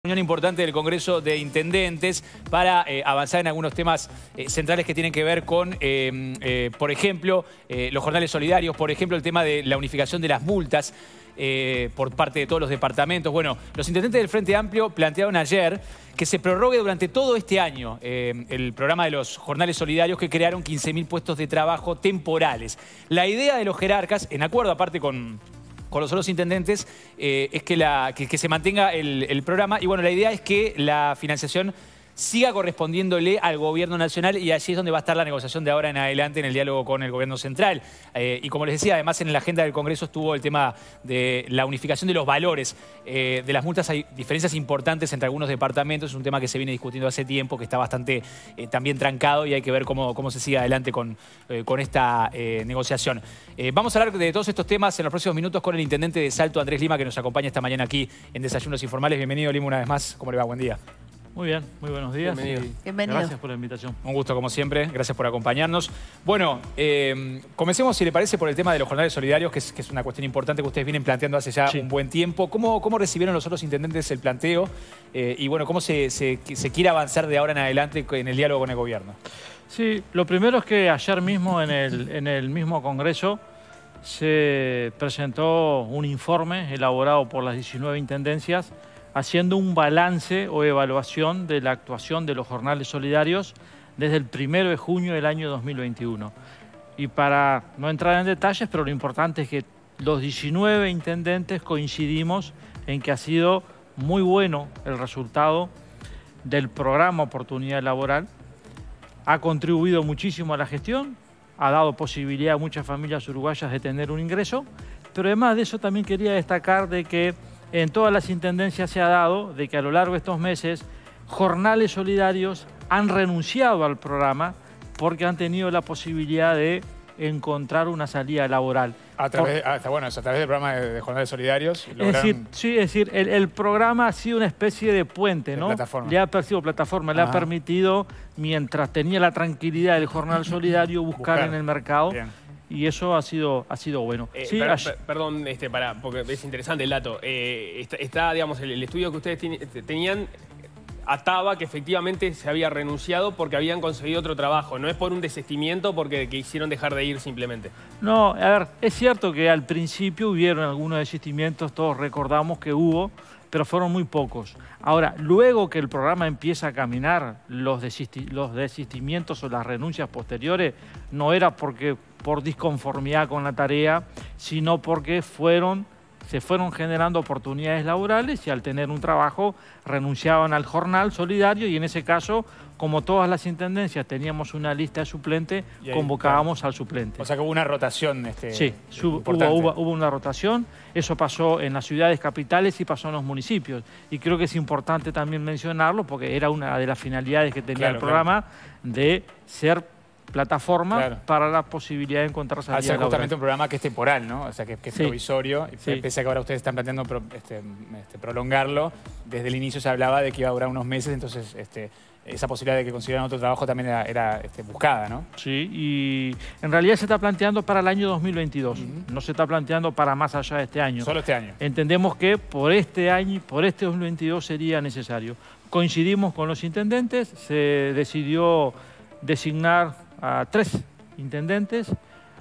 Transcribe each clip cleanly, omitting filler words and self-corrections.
Reunión importante del Congreso de Intendentes para avanzar en algunos temas centrales que tienen que ver con, por ejemplo, los jornales solidarios, por ejemplo, el tema de la unificación de las multas por parte de todos los departamentos. Bueno, los intendentes del Frente Amplio plantearon ayer que se prorrogue durante todo este año el programa de los jornales solidarios que crearon 15.000 puestos de trabajo temporales. La idea de los jerarcas, en acuerdo aparte con los otros intendentes, es que se mantenga el programa. Y bueno, la idea es que la financiación siga correspondiéndole al gobierno nacional, y allí es donde va a estar la negociación de ahora en adelante en el diálogo con el gobierno central. Y como les decía, además en la agenda del Congreso estuvo el tema de la unificación de los valores de las multas. Hay diferencias importantes entre algunos departamentos, es un tema que se viene discutiendo hace tiempo, que está bastante también trancado, y hay que ver cómo se sigue adelante con esta negociación. Vamos a hablar de todos estos temas en los próximos minutos con el intendente de Salto, Andrés Lima, que nos acompaña esta mañana aquí en Desayunos Informales. Bienvenido, Lima, una vez más. ¿Cómo le va? Buen día. Muy bien, muy buenos días. Bienvenido. Gracias por la invitación. Un gusto, como siempre. Gracias por acompañarnos. Bueno, comencemos, si le parece, por el tema de los jornales solidarios, que es una cuestión importante que ustedes vienen planteando hace ya un buen tiempo. ¿Cómo recibieron los otros intendentes el planteo? Y bueno, ¿cómo se quiere avanzar de ahora en adelante en el diálogo con el gobierno? Sí, lo primero es que ayer mismo en el mismo Congreso se presentó un informe elaborado por las 19 intendencias haciendo un balance o evaluación de la actuación de los jornales solidarios desde el 1 de junio del año 2021. Y para no entrar en detalles, pero lo importante es que los 19 intendentes coincidimos en que ha sido muy bueno el resultado del programa Oportunidad Laboral, ha contribuido muchísimo a la gestión, ha dado posibilidad a muchas familias uruguayas de tener un ingreso, pero además de eso también quería destacar de que en todas las intendencias se ha dado de que a lo largo de estos meses jornales solidarios han renunciado al programa porque han tenido la posibilidad de encontrar una salida laboral. A través del programa de jornales solidarios. Es decir, el programa ha sido una especie de puente, ¿no? Plataforma. Le ha sido plataforma, le ha permitido, mientras tenía la tranquilidad del jornal solidario, buscar en el mercado. Bien. Y eso ha sido bueno. Sí, perdón, porque es interesante el dato. Está, digamos, el estudio que ustedes tenían ataba que efectivamente se había renunciado porque habían conseguido otro trabajo. No es por un desistimiento porque quisieron dejar de ir simplemente. No, a ver, es cierto que al principio hubieron algunos desistimientos, todos recordamos que hubo, pero fueron muy pocos. Ahora, luego que el programa empieza a caminar, los desistimientos o las renuncias posteriores no era por disconformidad con la tarea, sino porque se fueron generando oportunidades laborales y al tener un trabajo renunciaban al jornal solidario, y en ese caso, como todas las intendencias teníamos una lista de suplentes, convocábamos al suplente. O sea que hubo una rotación. Sí, hubo una rotación. Eso pasó en las ciudades capitales y pasó en los municipios. Y creo que es importante también mencionarlo porque era una de las finalidades que tenía el programa, de ser plataforma para la posibilidad de encontrar salida laboral. Justamente un programa que es temporal, ¿no? O sea, que es provisorio. Pese a que ahora ustedes están planteando prolongarlo, desde el inicio se hablaba de que iba a durar unos meses, entonces esa posibilidad de que consiguieran otro trabajo también era buscada, ¿no? Sí, y en realidad se está planteando para el año 2022. No se está planteando para más allá de este año. Solo este año. Entendemos que por este año, por este 2022 sería necesario. Coincidimos con los intendentes, se decidió designar a 3 intendentes,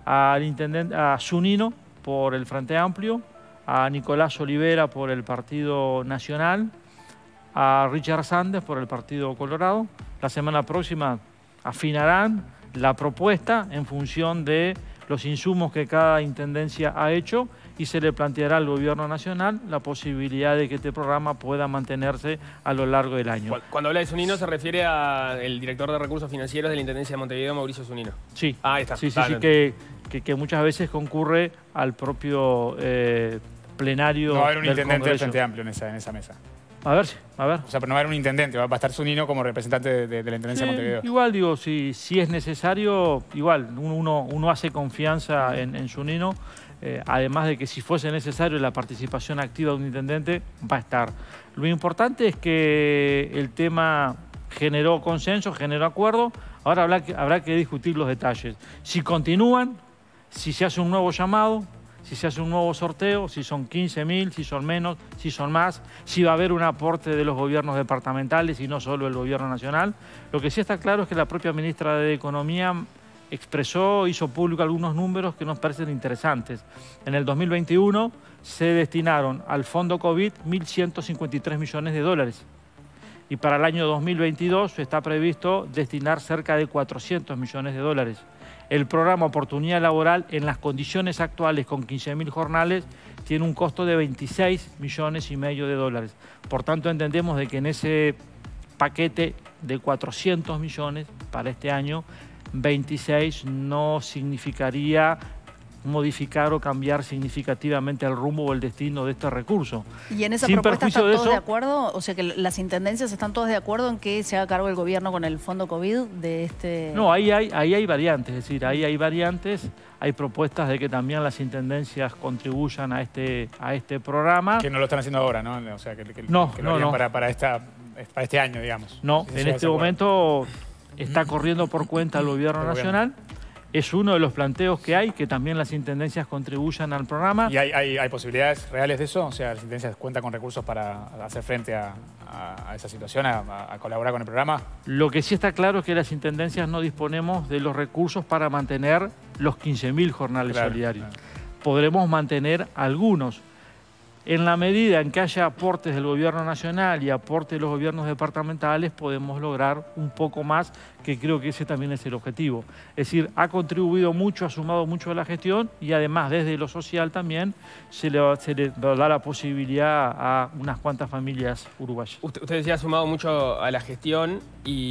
a Zunino por el Frente Amplio, a Nicolás Olivera por el Partido Nacional, a Richard Sanders por el Partido Colorado. La semana próxima afinarán la propuesta en función de los insumos que cada intendencia ha hecho, y se le planteará al Gobierno Nacional la posibilidad de que este programa pueda mantenerse a lo largo del año. Cuando habla de Zunino se refiere al director de Recursos Financieros de la Intendencia de Montevideo, Mauricio Zunino. Sí, ahí está. Sí, que muchas veces concurre al propio plenario. No va a haber un intendente del Frente Amplio en esa mesa. A ver. O sea, pero no va a haber un intendente, va a estar Zunino como representante de la Intendencia de Montevideo. Igual, digo, si es necesario, igual, uno hace confianza en Zunino, además de que si fuese necesario la participación activa de un intendente, va a estar. Lo importante es que el tema generó consenso, generó acuerdo, ahora habrá que discutir los detalles. Si continúan, si se hace un nuevo llamado, si se hace un nuevo sorteo, si son 15.000, si son menos, si son más, si va a haber un aporte de los gobiernos departamentales y no solo el gobierno nacional. Lo que sí está claro es que la propia ministra de Economía hizo público algunos números que nos parecen interesantes. En el 2021 se destinaron al fondo COVID 1.153 millones de dólares. Y para el año 2022 está previsto destinar cerca de 400 millones de dólares. El programa Oportunidad Laboral, en las condiciones actuales, con 15.000 jornales, tiene un costo de 26 millones y medio de dólares. Por tanto, entendemos de que en ese paquete de 400 millones para este año, 26 no significaría modificar o cambiar significativamente el rumbo o el destino de este recurso. ¿Y en esa propuesta están todos de acuerdo? O sea, que las intendencias están todas de acuerdo en que se haga cargo el gobierno con el fondo COVID de este... No, ahí hay variantes, es decir, ahí hay variantes, hay propuestas de que también las intendencias contribuyan a este programa. Que no lo están haciendo ahora, ¿no? O sea, que no, lo harían para este año, digamos. No, si en este momento está corriendo por cuenta el gobierno nacional. Es uno de los planteos que hay, que también las intendencias contribuyan al programa. ¿Y hay posibilidades reales de eso? O sea, ¿las intendencias cuentan con recursos para hacer frente a esa situación, a colaborar con el programa? Lo que sí está claro es que las intendencias no disponemos de los recursos para mantener los 15.000 jornales solidarios. Podremos mantener algunos. En la medida en que haya aportes del gobierno nacional y aportes de los gobiernos departamentales, podemos lograr un poco más, que creo que ese también es el objetivo. Es decir, ha contribuido mucho, ha sumado mucho a la gestión y además desde lo social también se le da la posibilidad a unas cuantas familias uruguayas. Usted decía, ha sumado mucho a la gestión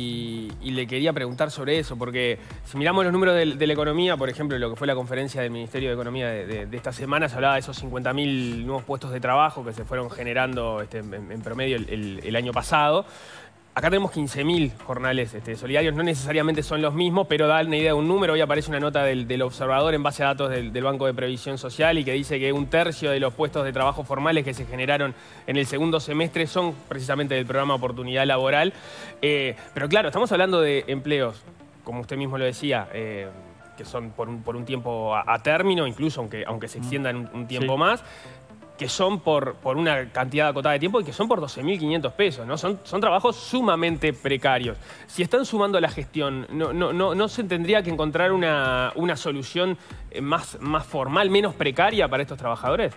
y le quería preguntar sobre eso, porque si miramos los números de la economía, por ejemplo, lo que fue la conferencia del Ministerio de Economía de esta semana, se hablaba de esos 50.000 nuevos puestos de trabajo que se fueron generando en promedio el año pasado. Acá tenemos 15.000 jornales solidarios, no necesariamente son los mismos, pero da una idea de un número. Hoy aparece una nota del Observador en base a datos del Banco de Previsión Social y que dice que 1/3 de los puestos de trabajo formales que se generaron en el segundo semestre son precisamente del programa Oportunidad Laboral. Pero claro, estamos hablando de empleos, como usted mismo lo decía, que son por un tiempo a término, incluso aunque se extiendan un tiempo más, que son por una cantidad acotada de tiempo y que son por 12.500 pesos, ¿no? Son trabajos sumamente precarios. Si están sumando a la gestión, ¿no se tendría que encontrar una solución más formal, menos precaria para estos trabajadores?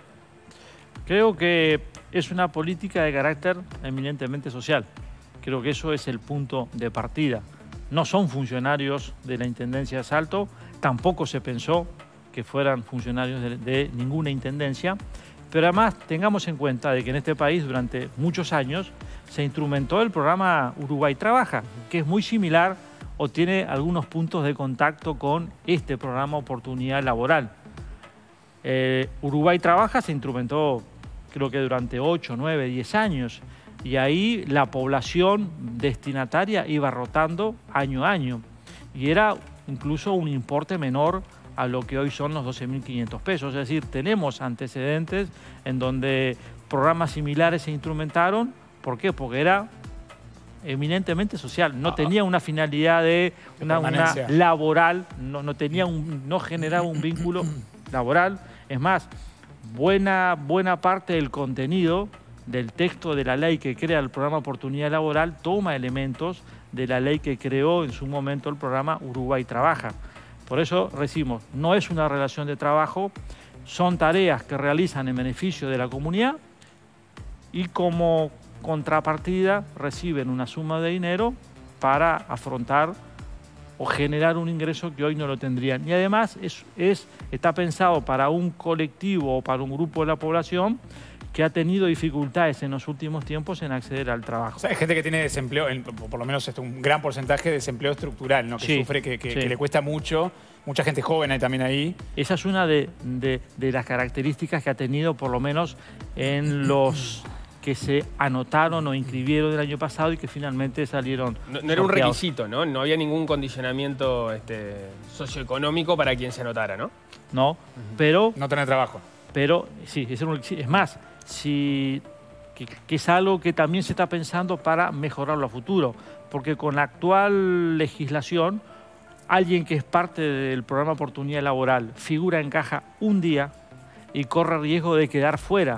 Creo que es una política de carácter eminentemente social. Creo que eso es el punto de partida. No son funcionarios de la Intendencia de Salto, tampoco se pensó que fueran funcionarios de ninguna intendencia. Pero además tengamos en cuenta de que en este país durante muchos años se instrumentó el programa Uruguay Trabaja, que es muy similar o tiene algunos puntos de contacto con este programa Oportunidad Laboral. Uruguay Trabaja se instrumentó creo que durante 8, 9, 10 años y ahí la población destinataria iba rotando año a año y era incluso un importe menor a lo que hoy son los 12.500 pesos. Es decir, tenemos antecedentes en donde programas similares se instrumentaron. ¿Por qué? Porque era eminentemente social. No tenía una finalidad de una laboral, no generaba un vínculo laboral. Es más, buena parte del contenido del texto de la ley que crea el programa Oportunidad Laboral toma elementos de la ley que creó en su momento el programa Uruguay Trabaja. Por eso decimos, no es una relación de trabajo, son tareas que realizan en beneficio de la comunidad y como contrapartida reciben una suma de dinero para afrontar o generar un ingreso que hoy no lo tendrían. Y además está pensado para un colectivo o para un grupo de la población que ha tenido dificultades en los últimos tiempos en acceder al trabajo. O sea, hay gente que tiene desempleo, por lo menos un gran porcentaje de desempleo estructural, ¿no? Que sufre, que le cuesta mucho. Mucha gente joven hay también ahí. Esa es una de las características que ha tenido, por lo menos en los que se anotaron o inscribieron el año pasado y que finalmente salieron. No era un requisito, ¿no? No había ningún condicionamiento socioeconómico para quien se anotara, ¿no? No, pero... No tener trabajo. Pero sí, es más, que es algo que también se está pensando para mejorarlo a futuro, porque con la actual legislación, alguien que es parte del programa Oportunidad Laboral figura en caja un día, y corre riesgo de quedar fuera.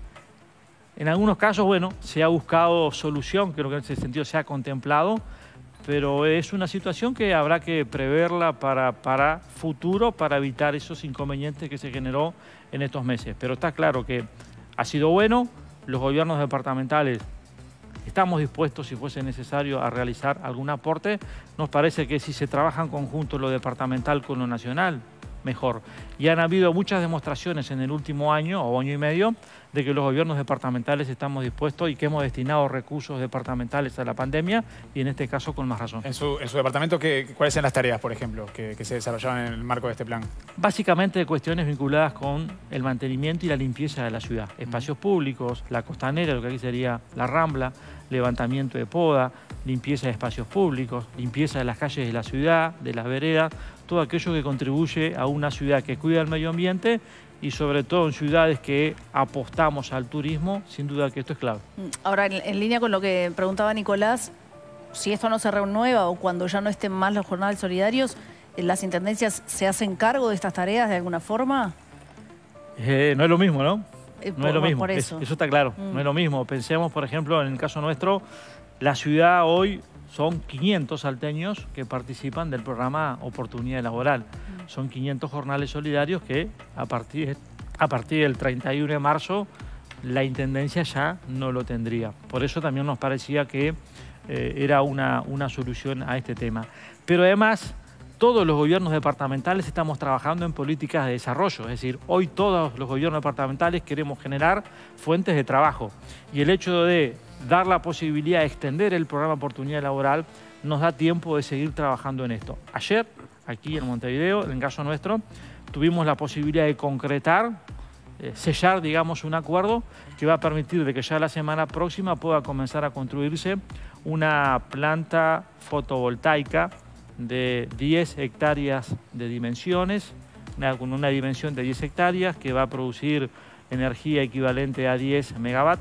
En algunos casos, bueno, se ha buscado solución, creo que en ese sentido se ha contemplado, pero es una situación que habrá que preverla para futuro, para evitar esos inconvenientes que se generó en estos meses. Pero está claro que ha sido bueno, los gobiernos departamentales estamos dispuestos, si fuese necesario, a realizar algún aporte. Nos parece que si se trabaja en conjunto lo departamental con lo nacional, mejor. Y han habido muchas demostraciones en el último año o año y medio de que los gobiernos departamentales estamos dispuestos y que hemos destinado recursos departamentales a la pandemia y en este caso con más razón. En su departamento, ¿cuáles son las tareas, por ejemplo, que se desarrollaban en el marco de este plan? Básicamente cuestiones vinculadas con el mantenimiento y la limpieza de la ciudad. Espacios públicos, la costanera, lo que aquí sería la Rambla, levantamiento de poda, limpieza de espacios públicos, limpieza de las calles de la ciudad, de las veredas, todo aquello que contribuye a una ciudad que cuida el medio ambiente y sobre todo en ciudades que apostamos al turismo, sin duda que esto es clave. Ahora, en línea con lo que preguntaba Nicolás, si esto no se renueva o cuando ya no estén más los jornales solidarios, ¿las intendencias se hacen cargo de estas tareas de alguna forma? No es lo mismo, ¿no? No es lo mismo, eso está claro, no es lo mismo. Pensemos, por ejemplo, en el caso nuestro, la ciudad hoy son 500 salteños que participan del programa Oportunidad Laboral. Son 500 jornales solidarios que a partir del 31 de marzo la Intendencia ya no lo tendría. Por eso también nos parecía que era una solución a este tema. Pero además, todos los gobiernos departamentales estamos trabajando en políticas de desarrollo. Es decir, hoy todos los gobiernos departamentales queremos generar fuentes de trabajo. Y el hecho de dar la posibilidad de extender el programa Oportunidad Laboral nos da tiempo de seguir trabajando en esto. Ayer, aquí en Montevideo, en el caso nuestro, tuvimos la posibilidad de concretar, sellar, digamos, un acuerdo que va a permitir de que ya la semana próxima pueda comenzar a construirse una planta fotovoltaica de 10 hectáreas de dimensiones, con una dimensión de 10 hectáreas que va a producir energía equivalente a 10 megawatts,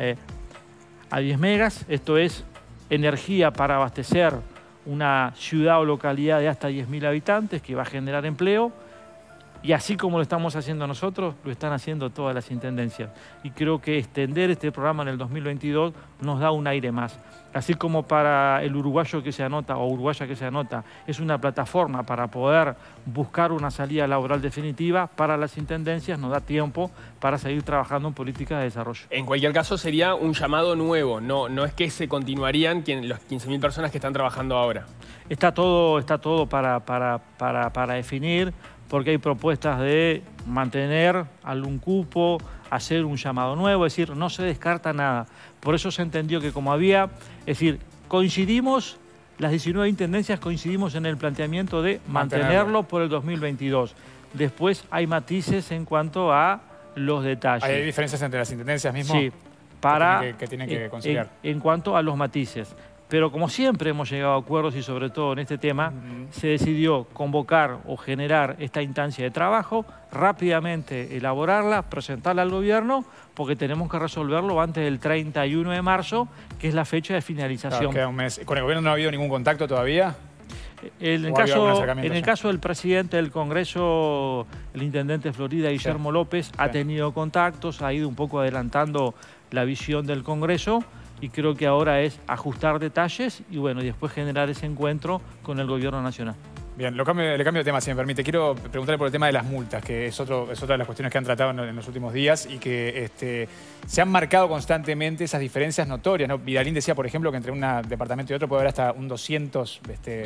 a 10 megas. Esto es energía para abastecer una ciudad o localidad de hasta 10.000 habitantes que va a generar empleo. Y así como lo estamos haciendo nosotros, lo están haciendo todas las intendencias. Y creo que extender este programa en el 2022 nos da un aire más. Así como para el uruguayo que se anota o uruguaya que se anota, es una plataforma para poder buscar una salida laboral definitiva, para las intendencias nos da tiempo para seguir trabajando en políticas de desarrollo. En cualquier caso sería un llamado nuevo, no es que se continuarían los 15.000 personas que están trabajando ahora. Está todo para definir, porque hay propuestas de mantener algún cupo, hacer un llamado nuevo, es decir, no se descarta nada. Por eso se entendió que como había, es decir, coincidimos, las 19 intendencias coincidimos en el planteamiento de mantenerlo por el 2022. Después hay matices en cuanto a los detalles. ¿Hay diferencias entre las intendencias mismas? Sí, que tienen que conciliar. En cuanto a los matices. Pero como siempre hemos llegado a acuerdos y sobre todo en este tema, se decidió convocar o generar esta instancia de trabajo, rápidamente elaborarla, presentarla al gobierno, porque tenemos que resolverlo antes del 31 de marzo, que es la fecha de finalización. Claro, queda un mes. ¿Con el gobierno no ha habido ningún contacto todavía? En el caso del presidente del Congreso, el intendente de Florida, Guillermo López, ha tenido contactos, ha ido un poco adelantando la visión del Congreso, y creo que ahora es ajustar detalles y bueno, y después generar ese encuentro con el gobierno nacional. Bien, le cambio de tema, si me permite. Quiero preguntarle por el tema de las multas, que es otra de las cuestiones que han tratado en los últimos días y que se han marcado constantemente esas diferencias notorias, ¿no? Vidalín decía, por ejemplo, que entre un departamento y otro puede haber hasta un 200,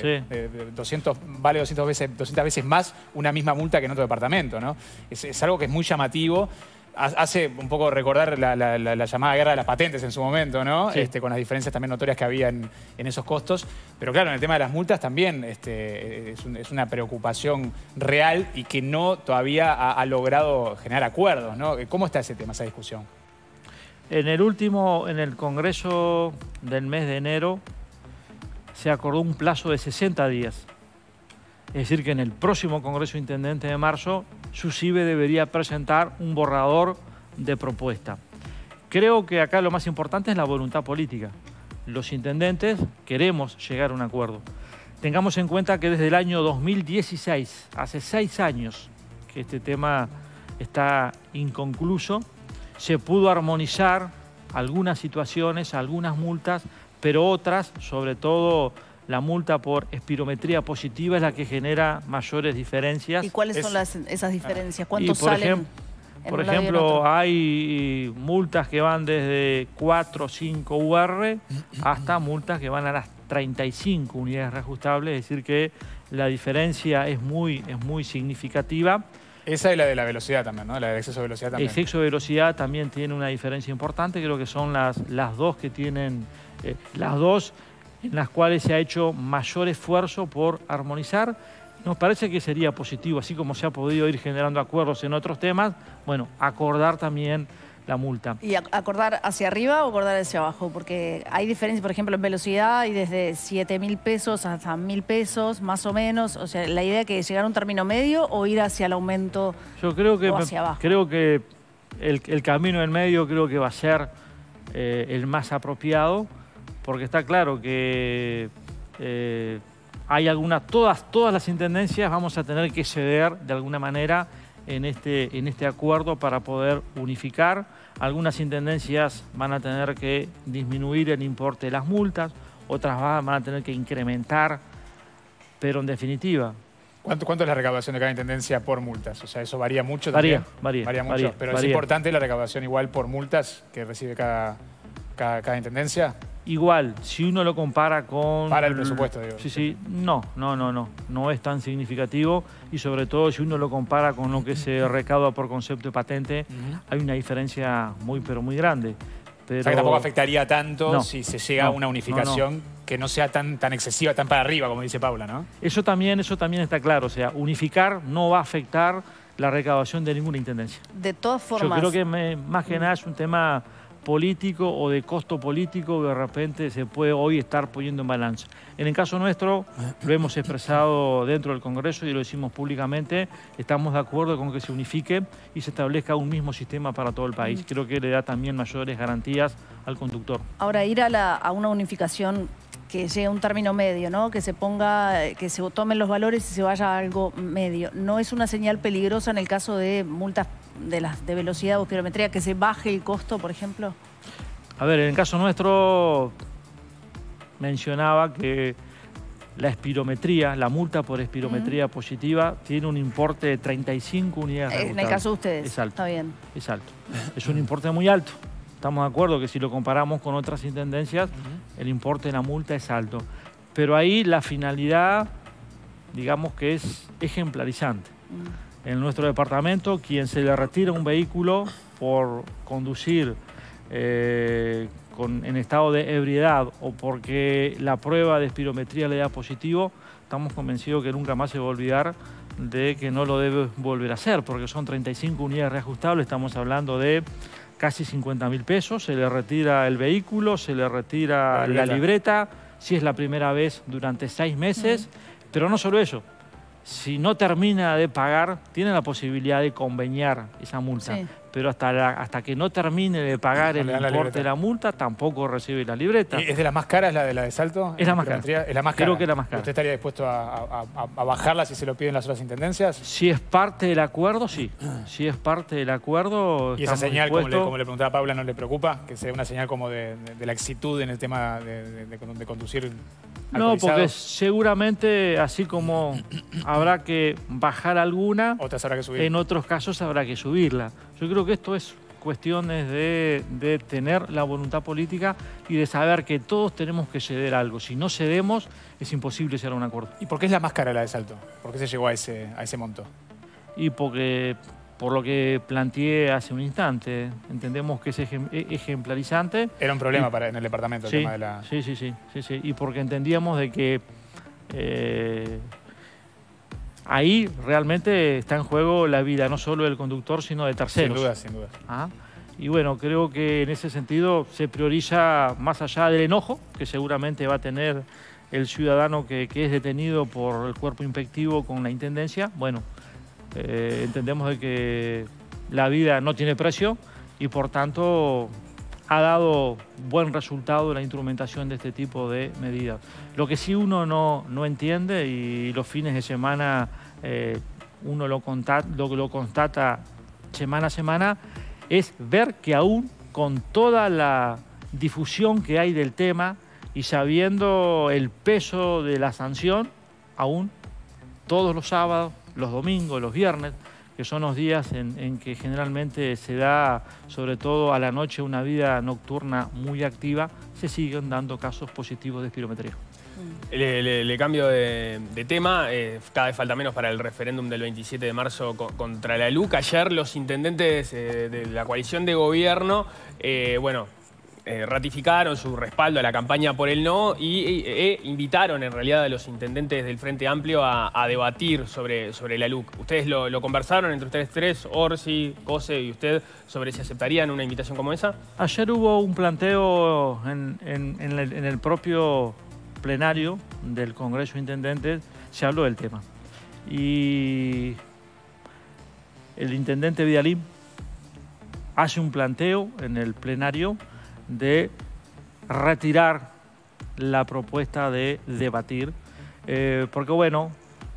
vale 200 veces más una misma multa que en otro departamento, ¿no? Es algo que es muy llamativo. Hace un poco recordar la llamada guerra de las patentes en su momento, ¿no? Sí. Con las diferencias también notorias que había en esos costos. Pero claro, en el tema de las multas también es una preocupación real y que no todavía ha logrado generar acuerdos, ¿no? ¿Cómo está ese tema, esa discusión? En el Congreso del mes de enero se acordó un plazo de 60 días. Es decir, que en el próximo Congreso Intendente de marzo, SUSIBE debería presentar un borrador de propuesta. Creo que acá lo más importante es la voluntad política. Los intendentes queremos llegar a un acuerdo. Tengamos en cuenta que desde el año 2016, hace 6 años que este tema está inconcluso. Se pudo armonizar algunas situaciones, algunas multas, pero otras, sobre todo la multa por espirometría positiva, es la que genera mayores diferencias. ¿Y cuáles son esas diferencias? ¿Cuántos salen? Por ejemplo, hay multas que van desde 4 o 5 UR hasta multas que van a las 35 unidades reajustables, es decir que la diferencia es muy significativa. Esa es la de la velocidad también, ¿no? La del exceso de velocidad también. El exceso de velocidad también tiene una diferencia importante, creo que son las dos que tienen, las dos en las cuales se ha hecho mayor esfuerzo por armonizar. Nos parece que sería positivo, así como se ha podido ir generando acuerdos en otros temas, bueno, acordar también la multa. ¿Y acordar hacia arriba o acordar hacia abajo? Porque hay diferencias, por ejemplo, en velocidad hay desde 7.000 pesos hasta 1.000 pesos, más o menos. O sea, la idea que llegar a un término medio o ir hacia el aumento. Yo creo que, o hacia abajo. Creo que el camino en medio creo que va a ser el más apropiado, porque está claro que hay todas las intendencias vamos a tener que ceder de alguna manera en este acuerdo para poder unificar. Algunas intendencias van a tener que disminuir el importe de las multas, otras van a tener que incrementar, pero en definitiva... ¿Cuánto es la recaudación de cada intendencia por multas? O sea, ¿eso varía mucho también? Varía mucho, pero es importante la recaudación igual por multas que recibe cada intendencia. Igual, si uno lo compara con... Para el presupuesto, digo. Sí, no es tan significativo y sobre todo si uno lo compara con lo que se recauda por concepto de patente, hay una diferencia pero muy grande. Pero... O sea que tampoco afectaría tanto si se llega a una unificación que no sea tan excesiva, tan para arriba, como dice Paula, ¿no? Eso también está claro, o sea, unificar no va a afectar la recaudación de ninguna intendencia. De todas formas... Yo creo que más que nada es un tema político o de costo político que de repente se puede hoy estar poniendo en balanza. En el caso nuestro, lo hemos expresado dentro del Congreso y lo decimos públicamente, estamos de acuerdo con que se unifique y se establezca un mismo sistema para todo el país. Creo que le da también mayores garantías al conductor. Ahora, ir a una unificación que llegue a un término medio, ¿no? Que se tomen los valores y se vaya a algo medio. ¿No es una señal peligrosa en el caso de multas de velocidad o espirometría, que se baje el costo, por ejemplo? A ver, en el caso nuestro mencionaba que la espirometría, la multa por espirometría positiva, tiene un importe de 35 unidades reajustables. En el caso de ustedes. Es alto. Está bien. Es alto. Es un importe muy alto. Estamos de acuerdo que si lo comparamos con otras intendencias, el importe de la multa es alto. Pero ahí la finalidad, digamos que es ejemplarizante. En nuestro departamento, quien se le retira un vehículo por conducir en estado de ebriedad o porque la prueba de espirometría le da positivo, estamos convencidos que nunca más se va a olvidar de que no lo debe volver a hacer, porque son 35 unidades reajustables, estamos hablando de casi 50.000 pesos, se le retira el vehículo, se le retira la libreta, si es la primera vez durante 6 meses, pero no solo eso, si no termina de pagar, tiene la posibilidad de conveniar esa multa. Sí. Pero hasta que no termine de pagar el importe de la multa, tampoco recibe la libreta. ¿Es de las más caras la de Salto? Es la más cara. ¿Es la más cara? Creo que es la más cara. ¿Usted estaría dispuesto a bajarla si se lo piden las otras intendencias? Si es parte del acuerdo, sí. Si es parte del acuerdo, ¿y esa señal, como le preguntaba Paula, no le preocupa? ¿Que sea una señal como de laxitud en el tema de conducir alcoholizado? No, porque seguramente, así como habrá que bajar alguna, otras habrá que subir. En otros casos habrá que subirla. Yo creo que esto es cuestiones de tener la voluntad política y de saber que todos tenemos que ceder algo. Si no cedemos, es imposible llegar a un acuerdo. ¿Y por qué es la más cara la de Salto? ¿Por qué se llegó a ese monto? Y porque, por lo que planteé hace un instante, entendemos que es ejemplarizante. Era un problema en el departamento el tema de la... Sí. Y porque entendíamos de que ahí realmente está en juego la vida, no solo del conductor, sino de terceros. Sin duda. Y bueno, creo que en ese sentido se prioriza, más allá del enojo que seguramente va a tener el ciudadano que es detenido por el cuerpo inspectivo con la intendencia. Bueno, entendemos de que la vida no tiene precio y por tanto ha dado buen resultado la instrumentación de este tipo de medidas. Lo que sí uno no entiende, y los fines de semana uno lo constata semana a semana, es ver que aún con toda la difusión que hay del tema y sabiendo el peso de la sanción, aún todos los sábados, los domingos, los viernes, que son los días en que generalmente se da, sobre todo a la noche, una vida nocturna muy activa, se siguen dando casos positivos de espirometría. Le cambio de tema. Cada vez falta menos para el referéndum del 27 de marzo contra la LUC. Ayer los intendentes de la coalición de gobierno, ratificaron su respaldo a la campaña por el no y invitaron en realidad a los intendentes del Frente Amplio a debatir sobre la LUC. ¿Ustedes lo conversaron entre ustedes tres, Orsi, Cose y usted, sobre si aceptarían una invitación como esa? Ayer hubo un planteo en el propio plenario del Congreso de Intendentes, se habló del tema. Y el intendente Vidalín hace un planteo en el plenario de retirar la propuesta de debatir, porque bueno,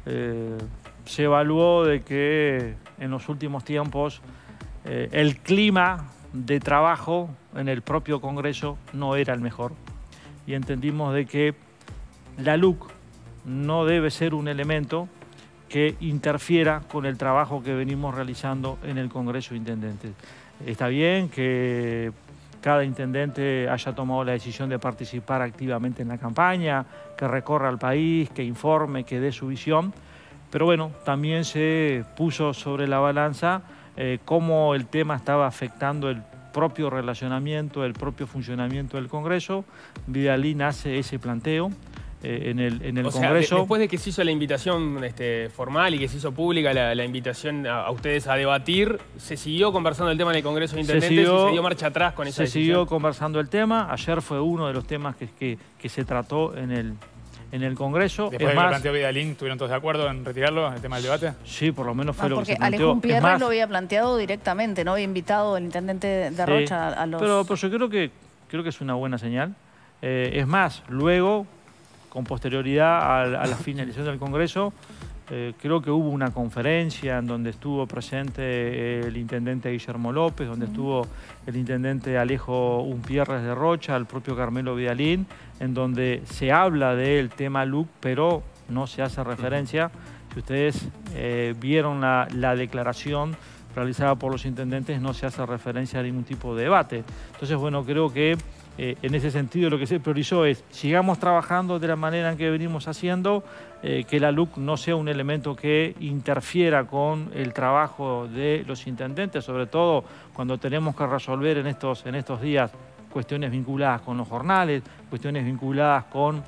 se evaluó de que en los últimos tiempos el clima de trabajo en el propio Congreso no era el mejor y entendimos de que la LUC no debe ser un elemento que interfiera con el trabajo que venimos realizando en el Congreso de Intendentes. Está bien que cada intendente haya tomado la decisión de participar activamente en la campaña, que recorra el país, que informe, que dé su visión, pero bueno, también se puso sobre la balanza cómo el tema estaba afectando el propio relacionamiento, el propio funcionamiento del Congreso. Vidalín hace ese planteo en el Congreso. Después de que se hizo la invitación formal y que se hizo pública la invitación a ustedes a debatir, ¿se siguió conversando el tema en el Congreso de Intendentes y se dio marcha atrás con esa decisión? Se siguió conversando el tema. Ayer fue uno de los temas que se trató en el Congreso. Después de que lo planteó Vidalín, ¿estuvieron todos de acuerdo en retirarlo, el tema del debate? Sí, por lo menos fue lo que se planteó. Porque Alejo Pierre lo había planteado directamente, ¿no? Había invitado el intendente de Rocha a los... Pero yo creo que es una buena señal. Es más, luego, con posterioridad a la finalización del Congreso, creo que hubo una conferencia en donde estuvo presente el intendente Guillermo López, donde estuvo el intendente Alejo Umpierres de Rocha, el propio Carmelo Vidalín, en donde se habla del tema LUC, pero no se hace referencia. Si ustedes vieron la declaración realizada por los intendentes, no se hace referencia a ningún tipo de debate. Entonces, bueno, creo que en ese sentido lo que se priorizó es sigamos trabajando de la manera en que venimos haciendo, que la LUC no sea un elemento que interfiera con el trabajo de los intendentes, sobre todo cuando tenemos que resolver en estos días cuestiones vinculadas con los jornales, cuestiones vinculadas con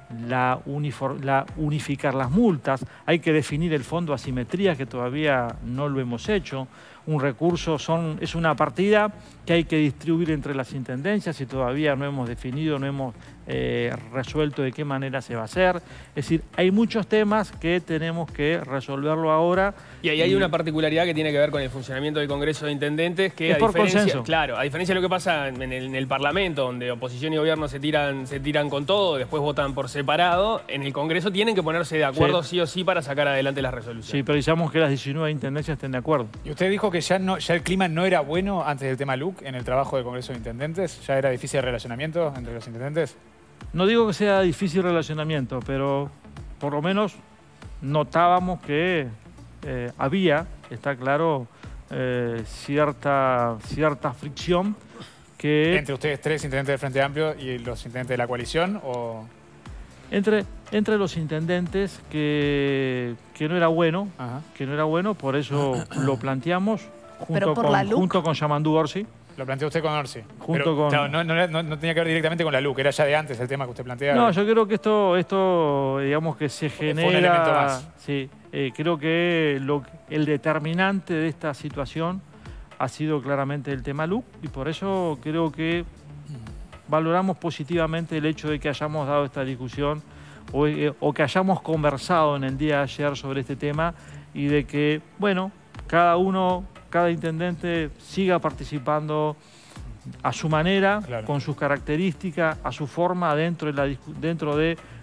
unificar las multas. Hay que definir el fondo asimetría, que todavía no lo hemos hecho. Un recurso es una partida que hay que distribuir entre las intendencias y todavía no hemos definido, no hemos resuelto de qué manera se va a hacer. Es decir, hay muchos temas que tenemos que resolverlo ahora. Y ahí hay una particularidad que tiene que ver con el funcionamiento del Congreso de Intendentes, que es por consenso. Claro, a diferencia de lo que pasa en el Parlamento, donde oposición y gobierno se tiran con todo, después votan por separado, en el Congreso tienen que ponerse de acuerdo sí o sí para sacar adelante las resoluciones. Sí, precisamos que las 19 intendencias estén de acuerdo. Y usted dijo que ya el clima no era bueno antes del tema LUC en el trabajo del Congreso de Intendentes. ¿Ya era difícil el relacionamiento entre los intendentes? No digo que sea difícil relacionamiento, pero por lo menos notábamos que había, está claro, cierta fricción que... ¿Entre ustedes tres intendentes del Frente Amplio y los intendentes de la coalición? ¿O...? Entre los intendentes que no era bueno, por eso lo planteamos junto con Yamandú Orsi. Lo planteó usted con Orsi. Claro, no tenía que ver directamente con la LUC, era ya de antes el tema que usted planteaba. No, yo creo que esto digamos que se genera... Fue un elemento más. Sí, creo que el determinante de esta situación ha sido claramente el tema LUC y por eso creo que valoramos positivamente el hecho de que hayamos dado esta discusión o que hayamos conversado en el día de ayer sobre este tema y de que, bueno, cada intendente siga participando a su manera, claro, con sus características, a su forma, dentro de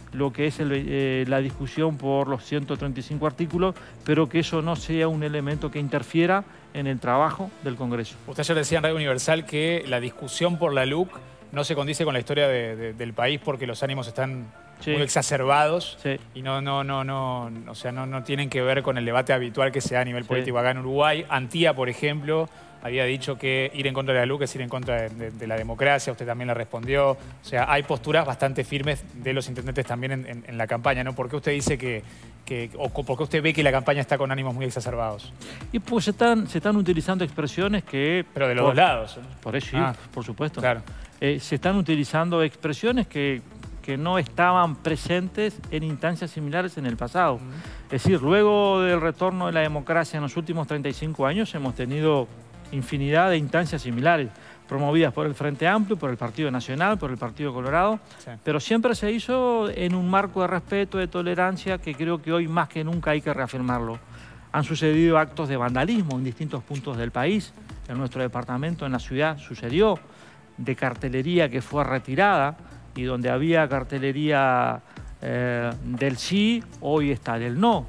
lo que es la discusión por los 135 artículos, pero que eso no sea un elemento que interfiera en el trabajo del Congreso. Usted ayer decía en Radio Universal que la discusión por la LUC no se condice con la historia del país porque los ánimos están muy exacerbados y o sea, no tienen que ver con el debate habitual que se da a nivel político acá en Uruguay. Antía, por ejemplo, había dicho que ir en contra de la LUC es ir en contra de la democracia, usted también le respondió. O sea, hay posturas bastante firmes de los intendentes también en la campaña, ¿no? ¿Por qué usted dice o por qué usted ve que la campaña está con ánimos muy exacerbados? Y pues se están utilizando expresiones que... Pero de los dos lados. Por eso, por supuesto. Claro. Se están utilizando expresiones que no estaban presentes en instancias similares en el pasado. Es decir, luego del retorno de la democracia en los últimos 35 años hemos tenido infinidad de instancias similares, promovidas por el Frente Amplio, por el Partido Nacional, por el Partido Colorado, pero siempre se hizo en un marco de respeto, de tolerancia, que creo que hoy más que nunca hay que reafirmarlo. Han sucedido actos de vandalismo en distintos puntos del país, en nuestro departamento, en la ciudad, sucedió, de cartelería que fue retirada, y donde había cartelería del sí, hoy está del no.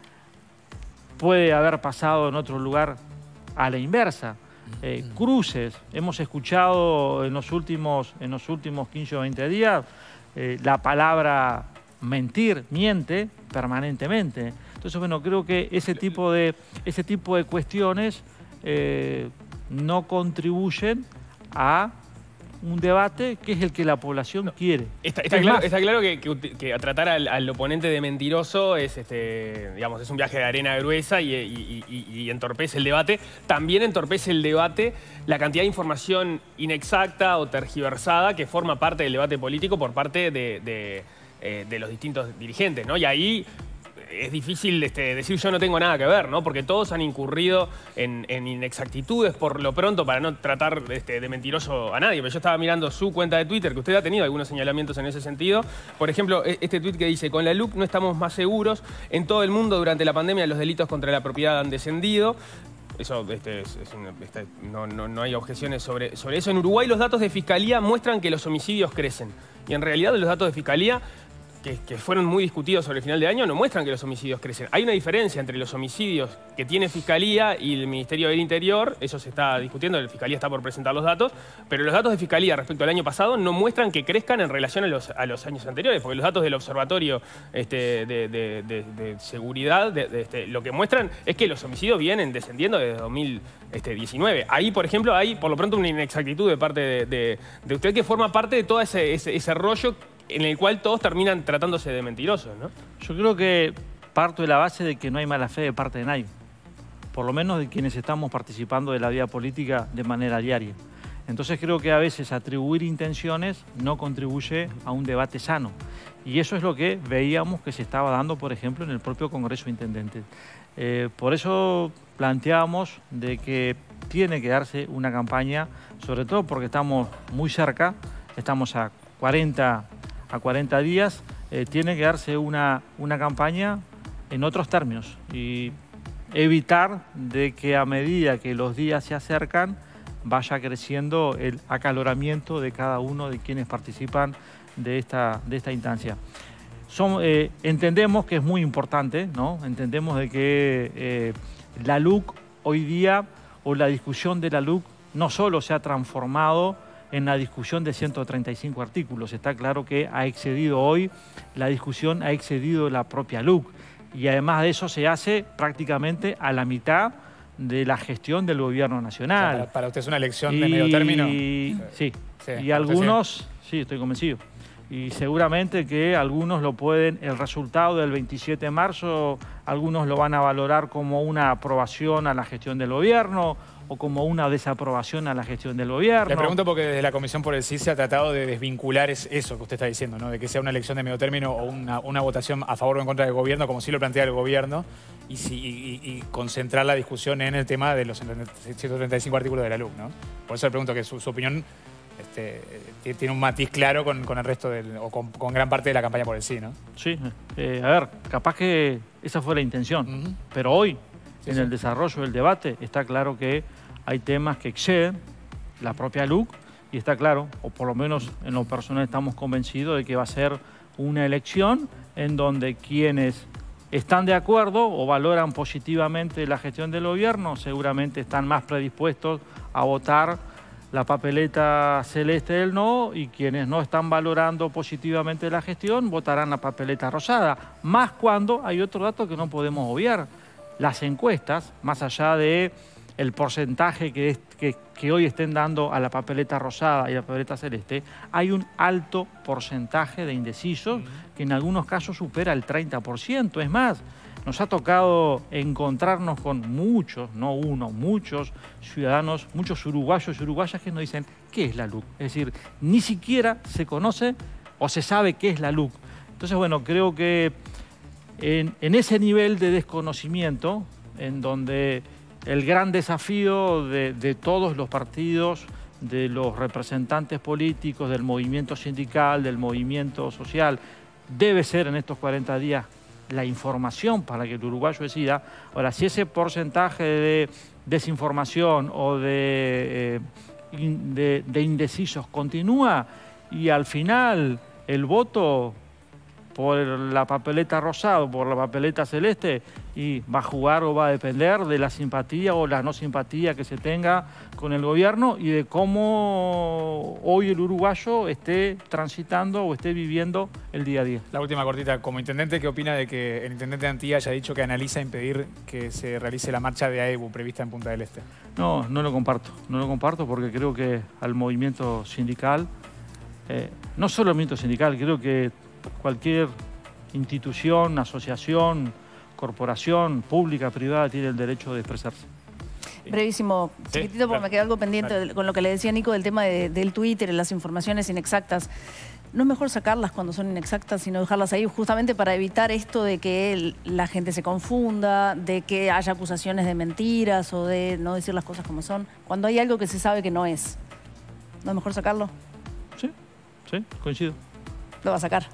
Puede haber pasado en otro lugar a la inversa. Cruces, hemos escuchado en los últimos 15 o 20 días la palabra mentir, miente permanentemente. Entonces, bueno, creo que ese tipo de cuestiones no contribuyen a un debate que es el que la población quiere. Está claro que a tratar al oponente de mentiroso es, digamos, es un viaje de arena gruesa y entorpece el debate. También entorpece el debate la cantidad de información inexacta o tergiversada que forma parte del debate político por parte de los distintos dirigentes, ¿no? Y ahí es difícil decir yo no tengo nada que ver, ¿no? Porque todos han incurrido en inexactitudes por lo pronto para no tratar de mentiroso a nadie. Pero yo estaba mirando su cuenta de Twitter, que usted ha tenido algunos señalamientos en ese sentido. Por ejemplo, este tuit que dice: con la LUC no estamos más seguros. En todo el mundo durante la pandemia los delitos contra la propiedad han descendido. Eso, no hay objeciones sobre eso. En Uruguay los datos de Fiscalía muestran que los homicidios crecen. Y en realidad los datos de Fiscalía, que fueron muy discutidos sobre el final de año, no muestran que los homicidios crecen. Hay una diferencia entre los homicidios que tiene Fiscalía y el Ministerio del Interior. Eso se está discutiendo, la Fiscalía está por presentar los datos, pero los datos de Fiscalía respecto al año pasado no muestran que crezcan en relación a los años anteriores, porque los datos del Observatorio de Seguridad lo que muestran es que los homicidios vienen descendiendo desde 2019. Ahí, por ejemplo, hay por lo pronto una inexactitud de parte de usted que forma parte de todo ese rollo en el cual todos terminan tratándose de mentirosos, ¿no? Yo creo que parto de la base de que no hay mala fe de parte de nadie, por lo menos de quienes estamos participando de la vida política de manera diaria. Entonces creo que a veces atribuir intenciones no contribuye a un debate sano. Y eso es lo que veíamos que se estaba dando, por ejemplo, en el propio Congreso de Intendentes. Por eso planteábamos de que tiene que darse una campaña, sobre todo porque estamos muy cerca, estamos a 40 días, tiene que darse una campaña en otros términos y evitar de que a medida que los días se acercan vaya creciendo el acaloramiento de cada uno de quienes participan de esta instancia. Entendemos que es muy importante, ¿no? Entendemos de que la LUC hoy día, o la discusión de la LUC, no solo se ha transformado en la discusión de 135 artículos. Está claro que ha excedido hoy, la discusión ha excedido la propia LUC. Y además de eso se hace prácticamente a la mitad de la gestión del gobierno nacional. O sea, para usted es una elección de medio término. Sí. Y algunos, sí, estoy convencido. Y seguramente que algunos el resultado del 27 de marzo, algunos lo van a valorar como una aprobación a la gestión del gobierno, o como una desaprobación a la gestión del gobierno. Le pregunto porque desde la Comisión por el Sí se ha tratado de desvincular eso que usted está diciendo, ¿no? De que sea una elección de medio término o una votación a favor o en contra del gobierno, como sí lo plantea el gobierno, y concentrar la discusión en el tema de los 135 artículos de la LUC, ¿no? Por eso le pregunto que su opinión tiene un matiz claro con el resto con gran parte de la campaña por el Sí, ¿no? Sí, a ver, capaz que esa fue la intención, pero hoy, en el desarrollo del debate, está claro que hay temas que exceden la propia LUC y está claro, o por lo menos en lo personal estamos convencidos de que va a ser una elección en donde quienes están de acuerdo o valoran positivamente la gestión del gobierno seguramente están más predispuestos a votar la papeleta celeste del no, y quienes no están valorando positivamente la gestión votarán la papeleta rosada. Más cuando hay otro dato que no podemos obviar. Las encuestas, más allá de el porcentaje que hoy estén dando a la papeleta rosada y a la papeleta celeste, hay un alto porcentaje de indecisos que en algunos casos supera el 30%. Es más, nos ha tocado encontrarnos con muchos, no uno, muchos ciudadanos, muchos uruguayos y uruguayas que nos dicen ¿qué es la LUC? Es decir, ni siquiera se conoce o se sabe qué es la LUC. Entonces, bueno, creo que en ese nivel de desconocimiento, en donde el gran desafío de todos los partidos, de los representantes políticos, del movimiento sindical, del movimiento social, debe ser en estos 40 días la información para que el uruguayo decida. Ahora, si ese porcentaje de desinformación o de indecisos continúa y al final el voto por la papeleta rosada o por la papeleta celeste, y va a jugar o va a depender de la simpatía o la no simpatía que se tenga con el gobierno y de cómo hoy el uruguayo esté transitando o esté viviendo el día a día. La última cortita, como intendente, ¿qué opina de que el intendente de Antilla haya dicho que analiza impedir que se realice la marcha de AEBU prevista en Punta del Este? No, no lo comparto porque creo que al movimiento sindical, no solo el movimiento sindical, creo que cualquier institución, asociación, corporación pública, privada, tiene el derecho de expresarse. Brevísimo, chiquitito, porque me quedó algo pendiente con lo que le decía Nico del tema del Twitter y las informaciones inexactas. ¿No es mejor sacarlas cuando son inexactas, sino dejarlas ahí justamente para evitar esto de que la gente se confunda, de que haya acusaciones de mentiras o de no decir las cosas como son? Cuando hay algo que se sabe que no es, ¿no es mejor sacarlo? Sí, coincido. Lo va a sacar.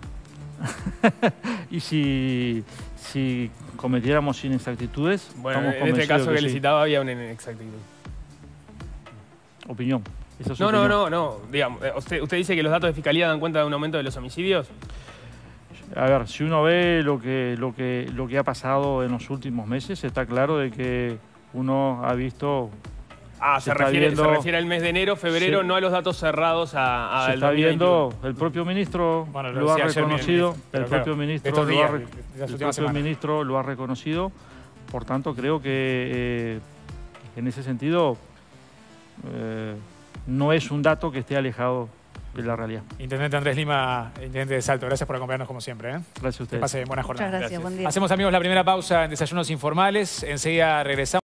Y si cometiéramos inexactitudes, bueno, en este caso que le citaba había una inexactitud. Opinión. Esa es opinión. No. Digamos, ¿usted dice que los datos de Fiscalía dan cuenta de un aumento de los homicidios? A ver, si uno ve lo que ha pasado en los últimos meses, está claro de que uno ha visto... se refiere al mes de enero, febrero, sí. No a los datos cerrados a se está viendo, el propio ministro lo ha reconocido, el propio ministro lo ha reconocido, por tanto creo que en ese sentido no es un dato que esté alejado de la realidad. Intendente Andrés Lima, intendente de Salto, gracias por acompañarnos como siempre. Gracias a ustedes. Que pase buena jornada. Muchas gracias, buen día. Hacemos, amigos, la primera pausa en Desayunos Informales, enseguida regresamos.